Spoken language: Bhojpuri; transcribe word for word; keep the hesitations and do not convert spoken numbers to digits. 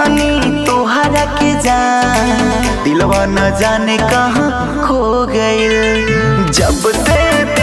देखनी तोहरा के जान, दिलवा न जाने कहाँ खो गइल। जब से